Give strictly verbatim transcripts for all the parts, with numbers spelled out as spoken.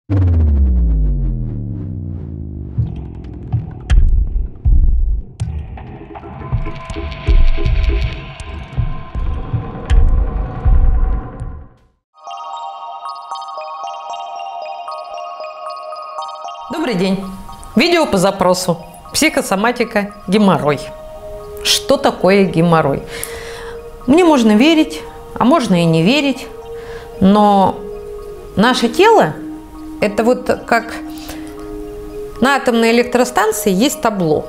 Добрый день! Видео по запросу. Психосоматика, геморрой. Что такое геморрой? Мне можно верить, а можно и не верить, но наше тело – это вот как на атомной электростанции есть табло.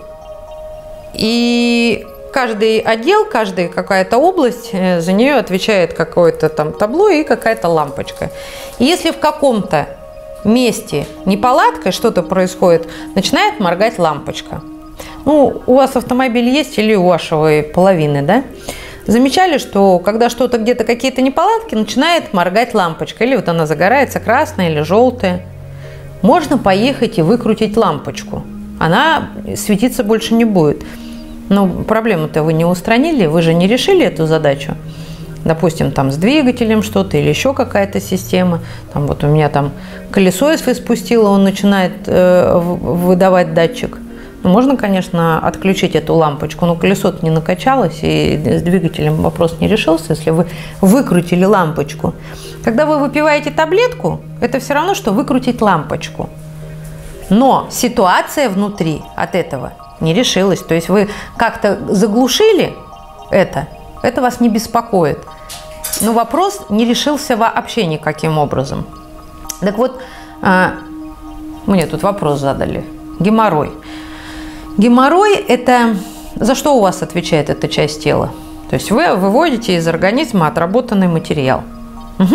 И каждый отдел, каждая какая-то область, за нее отвечает какое-то там табло и какая-то лампочка. И если в каком-то месте неполадка, что-то происходит, начинает моргать лампочка. Ну, у вас автомобиль есть или у вашего половины, да? Замечали, что когда что-то где-то какие-то неполадки, начинает моргать лампочка. Или вот она загорается красная или желтая. Можно поехать и выкрутить лампочку. Она светиться больше не будет. Но проблему-то вы не устранили, вы же не решили эту задачу. Допустим, там с двигателем что-то или еще какая-то система. Там вот у меня там колесо, если спустило, он начинает э, выдавать датчик. Ну, можно, конечно, отключить эту лампочку, но колесо-то не накачалось, и с двигателем вопрос не решился, если вы выкрутили лампочку. Когда вы выпиваете таблетку, это все равно, что выкрутить лампочку. Но ситуация внутри от этого не решилась. То есть вы как-то заглушили это, это вас не беспокоит. Но вопрос не решился вообще никаким образом. Так вот, мне тут вопрос задали. Геморрой. Геморрой – это за что у вас отвечает эта часть тела? То есть вы выводите из организма отработанный материал. Угу.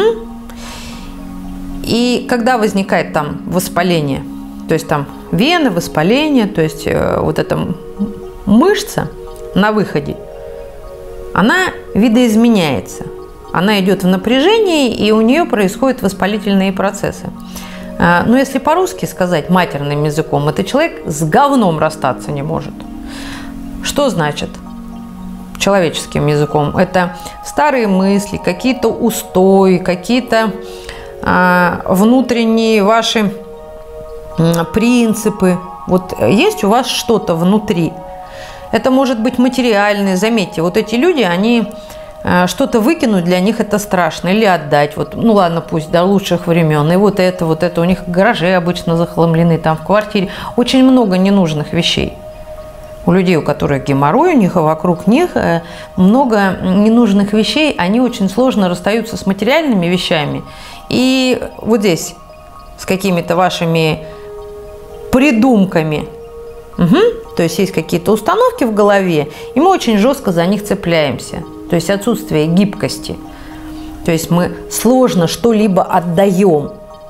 И когда возникает там воспаление, то есть там вены, воспаление, то есть вот эта мышца на выходе, она видоизменяется. Она идет в напряжении, и у нее происходят воспалительные процессы. Но если по-русски сказать матерным языком, это человек с говном расстаться не может. Что значит человеческим языком? Это старые мысли, какие-то устои, какие-то а, внутренние ваши а, принципы. Вот есть у вас что-то внутри. Это может быть материальное. Заметьте, вот эти люди, они что-то выкинуть для них это страшно. Или отдать. Вот, ну ладно, пусть до лучших времен. И вот это, вот это. У них гаражи обычно захламлены, там в квартире. Очень много ненужных вещей. У людей, у которых геморрой, у них вокруг них много ненужных вещей. Они очень сложно расстаются с материальными вещами. И вот здесь с какими-то вашими придумками. Угу. То есть есть какие-то установки в голове, и мы очень жестко за них цепляемся. То есть отсутствие гибкости. То есть мы сложно что-либо отдаем.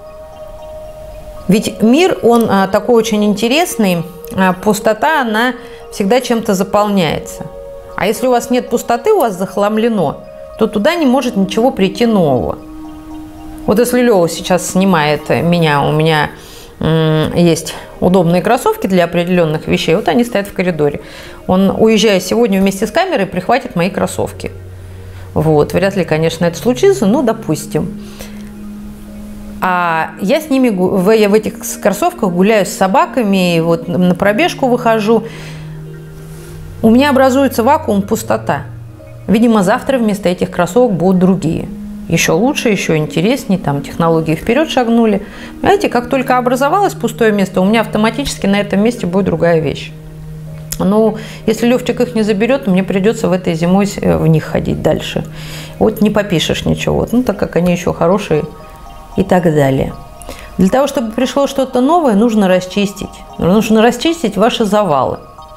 Ведь мир, он а, такой очень интересный, а, пустота, она всегда чем-то заполняется. А если у вас нет пустоты, у вас захламлено, то туда не может ничего прийти нового. Вот если Лёва сейчас снимает меня, у меня м, есть удобные кроссовки для определенных вещей, вот они стоят в коридоре. Он, уезжая сегодня вместе с камерой, прихватит мои кроссовки. Вот. Вряд ли, конечно, это случится, но допустим. А я с ними, я в этих кроссовках гуляю с собаками, вот на пробежку выхожу. У меня образуется вакуум, пустота. Видимо, завтра вместо этих кроссовок будут другие. Еще лучше, еще интереснее, там технологии вперед шагнули. Знаете, как только образовалось пустое место, у меня автоматически на этом месте будет другая вещь. Ну, если Левчик их не заберет, то мне придется в этой зимой в них ходить дальше. Вот не попишешь ничего, ну, так как они еще хорошие и так далее. Для того, чтобы пришло что-то новое, нужно расчистить. Нужно расчистить ваши завалы.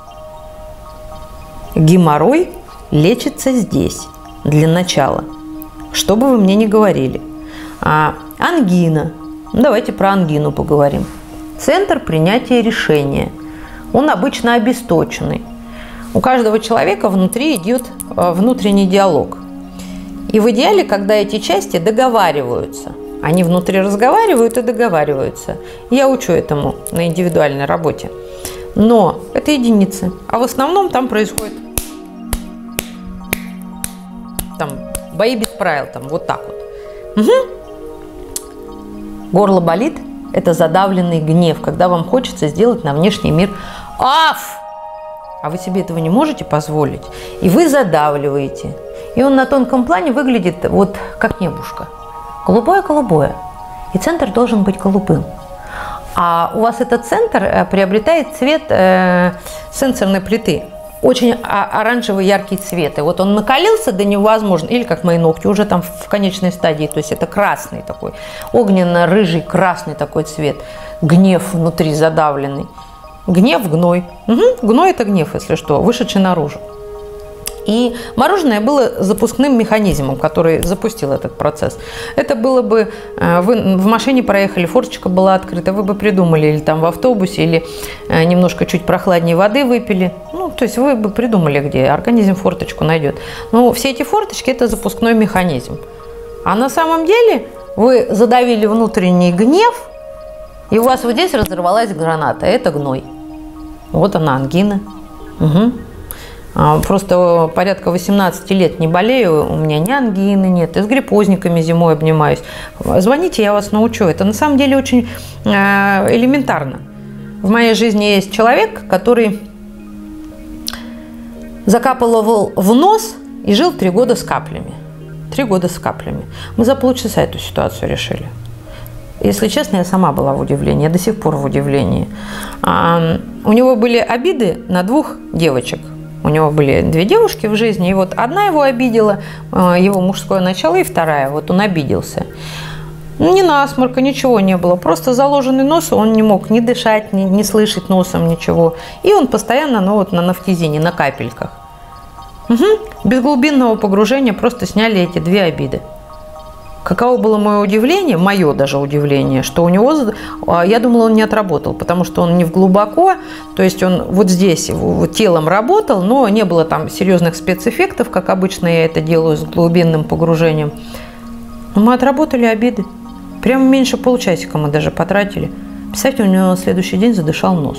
Геморрой лечится здесь, для начала. Что бы вы мне ни говорили. А, ангина. Ну, давайте про ангину поговорим. Центр принятия решения. Он обычно обесточенный. У каждого человека внутри идет внутренний диалог. И в идеале, когда эти части договариваются. Они внутри разговаривают и договариваются. Я учу этому на индивидуальной работе. Но это единицы. А в основном там происходит там бои без правил, там вот так вот. Угу. Горло болит, – это задавленный гнев, когда вам хочется сделать на внешний мир «Аф!», а вы себе этого не можете позволить, и вы задавливаете. И он на тонком плане выглядит вот как небушка. Голубое-голубое. И центр должен быть голубым. А у вас этот центр приобретает цвет э, сенсорной плиты. Очень оранжевый яркий цвет. И вот он накалился до невозможно, или как мои ногти, уже там в конечной стадии. То есть это красный такой, огненно-рыжий красный такой цвет. Гнев внутри задавленный. Гнев, гной. Угу. Гной – это гнев, если что, вышедший наружу. И мороженое было запускным механизмом, который запустил этот процесс. Это было бы, вы в машине проехали, форточка была открыта, вы бы придумали, или там в автобусе, или немножко чуть прохладнее воды выпили. Ну, то есть вы бы придумали, где организм форточку найдет. Но все эти форточки – это запускной механизм. А на самом деле вы задавили внутренний гнев, и у вас вот здесь разорвалась граната. Это гной. Вот она, ангина. Угу. Просто порядка восемнадцати лет не болею, у меня ни ангины нет, и с гриппозниками зимой обнимаюсь. Звоните, я вас научу. Это на самом деле очень элементарно. В моей жизни есть человек, который закапывал в нос и жил три года с каплями. Три года с каплями. Мы за полчаса эту ситуацию решили. Если честно, я сама была в удивлении, я до сих пор в удивлении. У него были обиды на двух девочек. У него были две девушки в жизни, и вот одна его обидела, его мужское начало, и вторая, вот он обиделся. Ни насморка, ничего не было, просто заложенный нос, он не мог ни дышать, ни, ни слышать носом ничего. И он постоянно, ну вот на нафтизине, на капельках. Угу. Без глубинного погружения просто сняли эти две обиды. Каково было мое удивление, мое даже удивление, что у него, я думала, он не отработал, потому что он не в глубоко, то есть он вот здесь вот телом работал, но не было там серьезных спецэффектов, как обычно я это делаю с глубинным погружением. Но мы отработали обиды. Прямо меньше получасика мы даже потратили. Представьте, у него на следующий день задышал нос.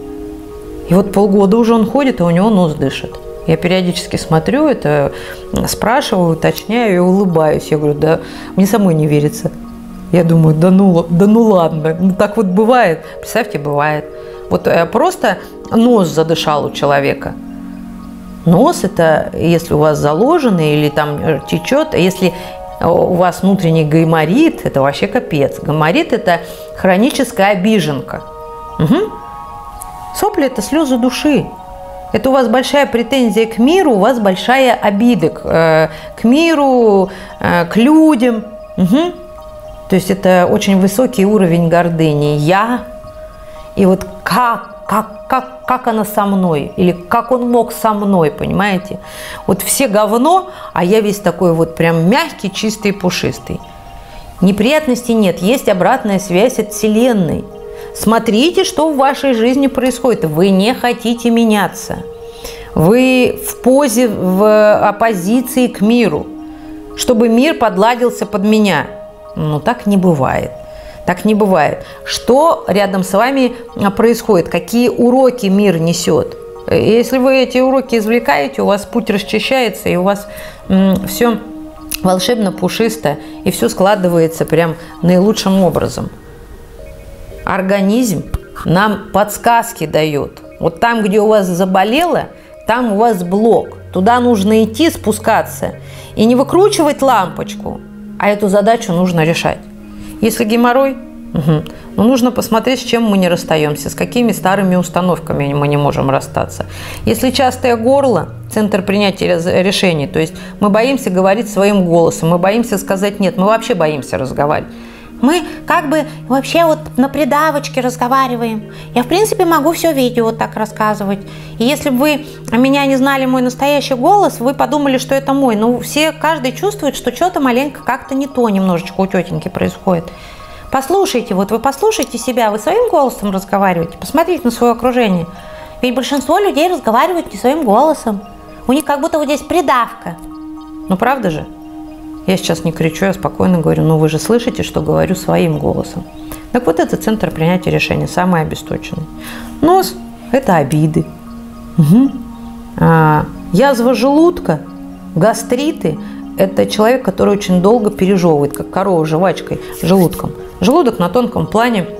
И вот полгода уже он ходит, а у него нос дышит. Я периодически смотрю это, спрашиваю, уточняю и улыбаюсь. Я говорю, да мне самой не верится. Я думаю, да ну, да ну ладно, ну так вот бывает. Представьте, бывает. Вот просто нос задышал у человека. Нос – это если у вас заложенный или там течет, если у вас внутренний гайморит, это вообще капец. Гайморит – это хроническая обиженка. Угу. Сопли – это слезы души. Это у вас большая претензия к миру, у вас большая обида к, э, к миру, э, к людям. Угу. То есть это очень высокий уровень гордыни. Я, и вот как, как, как, как она со мной, или как он мог со мной, понимаете? Вот все говно, а я весь такой вот прям мягкий, чистый, пушистый. Неприятностей нет, есть обратная связь от Вселенной. Смотрите, что в вашей жизни происходит. Вы не хотите меняться. Вы в позе, в оппозиции к миру, чтобы мир подладился под меня. Ну, так не бывает. Так не бывает. Что рядом с вами происходит? Какие уроки мир несет? Если вы эти уроки извлекаете, у вас путь расчищается, и у вас все волшебно, пушисто, и все складывается прям наилучшим образом. Организм нам подсказки дает. Вот там, где у вас заболело, там у вас блок. Туда нужно идти, спускаться. И не выкручивать лампочку, а эту задачу нужно решать. Если геморрой, угу, ну, нужно посмотреть, с чем мы не расстаемся, с какими старыми установками мы не можем расстаться. Если частое горло, центр принятия решений, то есть мы боимся говорить своим голосом, мы боимся сказать «нет», мы вообще боимся разговаривать. Мы как бы вообще вот на придавочке разговариваем. Я, в принципе, могу все видео вот так рассказывать. И если бы вы меня не знали мой настоящий голос, вы подумали, что это мой. Но все, каждый чувствует, что что-то маленько как-то не то немножечко у тетеньки происходит. Послушайте, вот вы послушайте себя, вы своим голосом разговариваете, посмотрите на свое окружение. Ведь большинство людей разговаривают не своим голосом. У них как будто вот здесь придавка. Ну, правда же? Я сейчас не кричу, я спокойно говорю, ну вы же слышите, что говорю своим голосом. Так вот это центр принятия решений, самый обесточенный. Нос – это обиды. Угу. А, язва желудка, гастриты – это человек, который очень долго пережевывает, как корова жвачкой, желудком. Желудок на тонком плане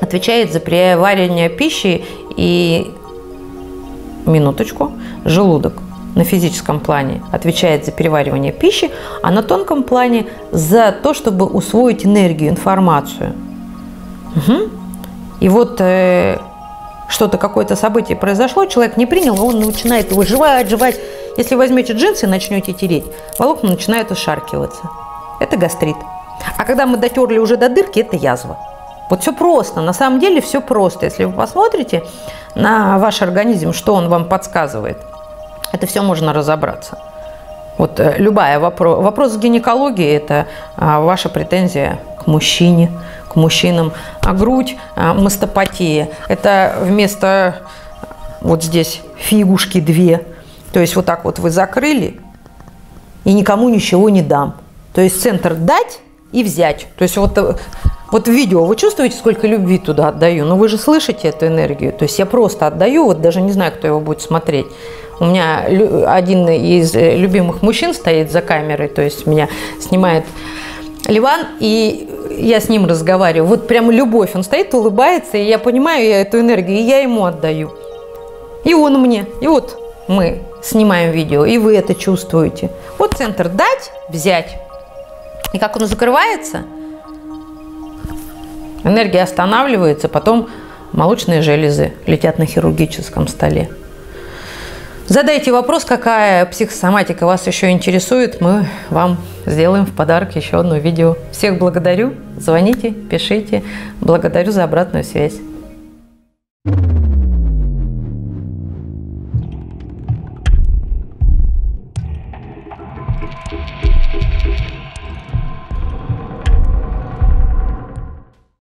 отвечает за переваривание пищи и, минуточку, желудок на физическом плане отвечает за переваривание пищи, а на тонком плане за то, чтобы усвоить энергию, информацию. Угу. И вот э, что-то, какое-то событие произошло, человек не принял, он начинает его жевать, жевать. Если возьмете джинсы и начнете тереть, волокна начинают ошаркиваться. Это гастрит. А когда мы дотерли уже до дырки, это язва. Вот все просто. На самом деле все просто. Если вы посмотрите на ваш организм, что он вам подсказывает, это все можно разобраться. Вот э, любая вопрос, вопрос гинекологии – это а, ваша претензия к мужчине, к мужчинам. А грудь, а, мастопатия – это вместо вот здесь фигушки две. То есть вот так вот вы закрыли и никому ничего не дам. То есть центр дать и взять. То есть вот, вот в видео вы чувствуете, сколько любви туда отдаю? Но вы же слышите эту энергию. То есть я просто отдаю, вот даже не знаю, кто его будет смотреть. У меня один из любимых мужчин стоит за камерой, то есть меня снимает Ливан, и я с ним разговариваю. Вот прям любовь. Он стоит, улыбается, и я понимаю я эту энергию, и я ему отдаю. И он мне. И вот мы снимаем видео, и вы это чувствуете. Вот центр дать, взять. И как он закрывается, энергия останавливается, потом молочные железы летят на хирургическом столе. Задайте вопрос, какая психосоматика вас еще интересует, мы вам сделаем в подарок еще одно видео. Всех благодарю, звоните, пишите, благодарю за обратную связь.